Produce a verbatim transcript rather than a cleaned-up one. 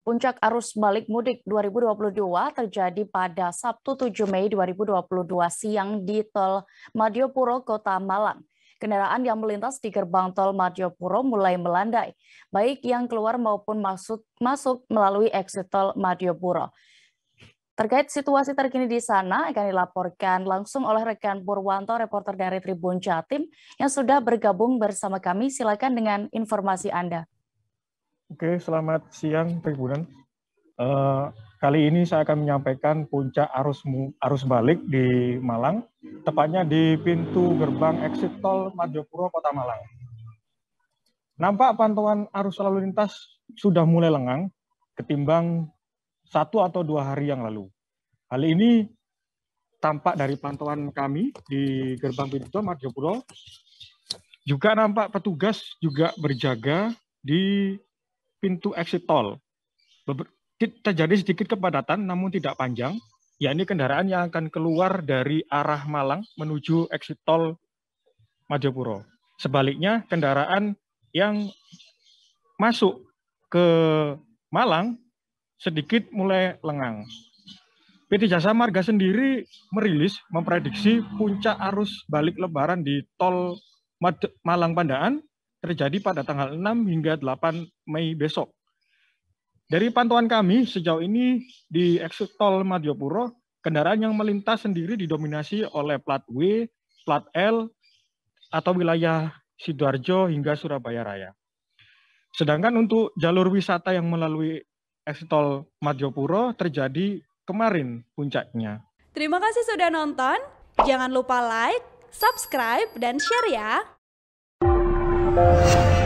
Puncak arus balik mudik dua ribu dua puluh dua terjadi pada Sabtu tujuh Mei dua ribu dua puluh dua siang di Tol Madiopuro, Kota Malang. Kendaraan yang melintas di gerbang Tol Madiopuro mulai melandai, baik yang keluar maupun masuk, masuk melalui exit Tol Madiopuro. Terkait situasi terkini di sana akan dilaporkan langsung oleh rekan Purwanto, reporter dari Tribun Jatim yang sudah bergabung bersama kami. Silakan dengan informasi Anda. Oke, selamat siang Tribunan. Uh, kali ini saya akan menyampaikan puncak arus arus balik di Malang, tepatnya di pintu gerbang exit tol Madiopuro, Kota Malang. Nampak pantauan arus lalu lintas sudah mulai lengang ketimbang satu atau dua hari yang lalu. Hal ini tampak dari pantauan kami di gerbang pintu tol Madiopuro. Juga nampak petugas juga berjaga di pintu exit tol. Terjadi sedikit kepadatan namun tidak panjang, yakni kendaraan yang akan keluar dari arah Malang menuju exit tol Madiopuro. Sebaliknya, kendaraan yang masuk ke Malang sedikit mulai lengang. P T Jasa Marga sendiri merilis memprediksi puncak arus balik lebaran di tol Malang Pandaan terjadi pada tanggal enam hingga delapan Mei besok. Dari pantauan kami sejauh ini di exit tol Madiopuro, kendaraan yang melintas sendiri didominasi oleh plat W, plat L, atau wilayah Sidoarjo hingga Surabaya Raya. Sedangkan untuk jalur wisata yang melalui exit tol Madiopuro terjadi kemarin puncaknya. Terima kasih sudah nonton. Jangan lupa like, subscribe, dan share ya.